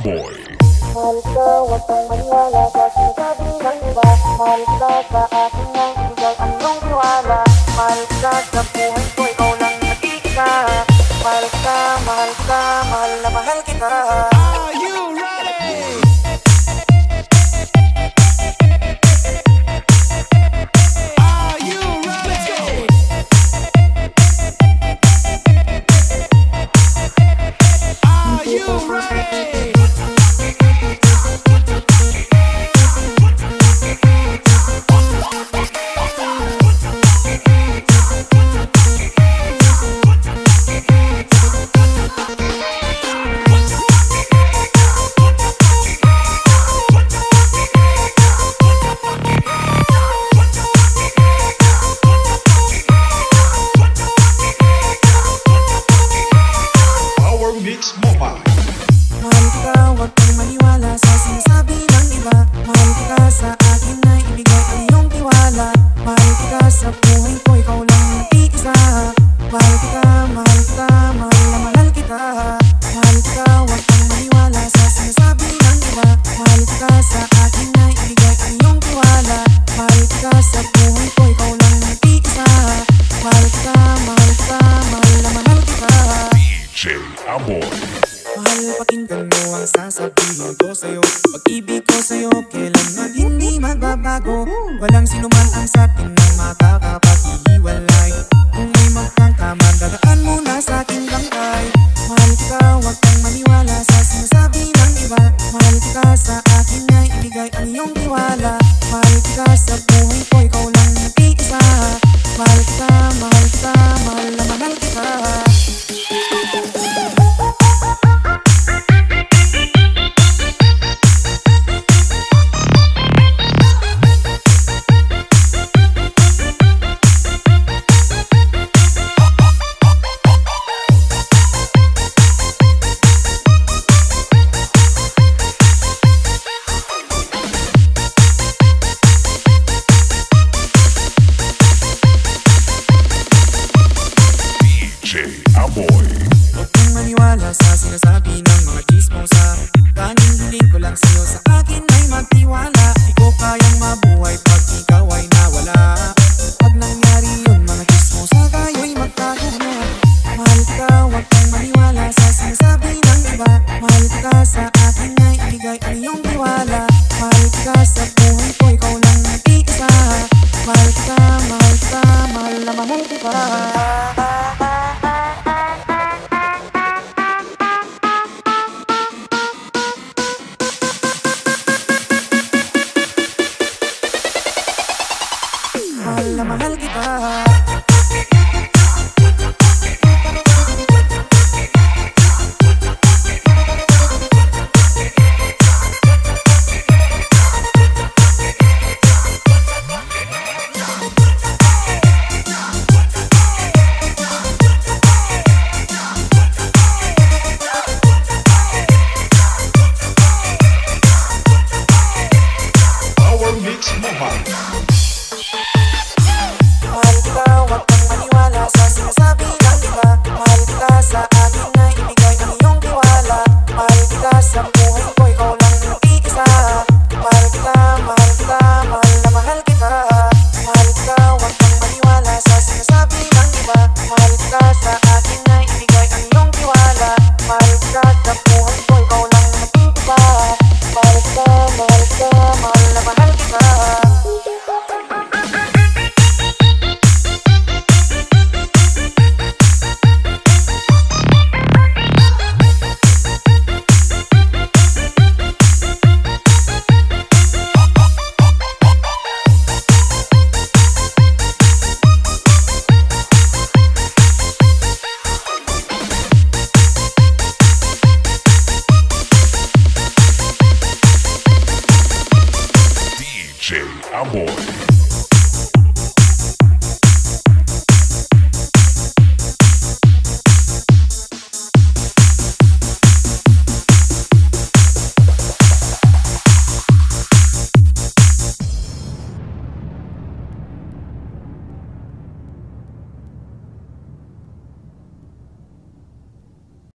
Amboy. Mahal ka, huwag kang maniwala sa sinasabi ng iba. Mahal ka sa akin nang ibigay ang iyong tiwala. Mahal ka sa buhay ko, ikaw lang nag-iisa. Mahal ka, mahal ka, mahal na mahal kita. Are you ready? Are you ready? Are you ready? Mahal ka, huwag kang maniwala sa sinasabi ng iba. Mahal ka sa akin na ibigay ang iyong tiwala. Mahal ka sa buhay ko, ikaw lang nag-iisa. Mahal ka, mahal ka, mahal na mahal kita. Mahal ka, huwag kang maniwala sa sinasabi ng iba. Mahal ka sa akin na ibigay ang iyong tiwala. Mahal ka sa buhay ko, ikaw lang nag-iisa. Mahal ka, mahal ka, mahal na mahal kita. DJ Amboy. Mahal, pakinggan mo ang sasabihin ko sa'yo. Pag-ibig ko sa'yo, kailanman hindi magbabago. Walang sinuman ang sa'tin ng makakapaghihiwalay. Kung may magkangkaman, dadaan mo na sa'king bangkay. Mahal ka, huwag kang maniwala sa sinasabi ng iba. Mahal ka sa akin na ibigay ang iyong tiwala. Mahal ka sa buhay ko, ikaw lang nag-iisa. Mahal ka, mahal ka, mahal na mahal kita. Amboy. Huwag kang maniwala sa sinasabi ng mga chismosa. Tanging hiling ko lang sa'yo, sa akin ay magtiwala. Di ko kayang mabuhay pag ikaw ay nawala. Pag nangyari yun mga chismosa, kayo'y magtago na. Mahal ka, huwag kang maniwala sa sinasabi ng iba. Mahal ka sa akin ay ibigay ang iyong tiwala. Mahal ka sa buhay ko, ikaw lang nag-iisa. Mahal ka, mahal ka, mahal na mahal kita. Mahal na mahal kita. Mahal. Mahal ka, huwag kang maniwala sa sinasabi ng iba. Mahal ka sa akin na ibigay ang iyong tiwala. Mahal ka sa buhay ko, ikaw lang nag-iisa. Mahal ka, mahal ka, mahal na mahal kita. Mahal ka, huwag kang maniwala sa sinasabi ng iba. Mahal ka sa akin na ibigay ang iyong tiwala. Mahal ka sa buhay ko, ikaw lang nag-iisa. Mahal ka, mahal ka, mahal na mahal kita. DJ Amboy.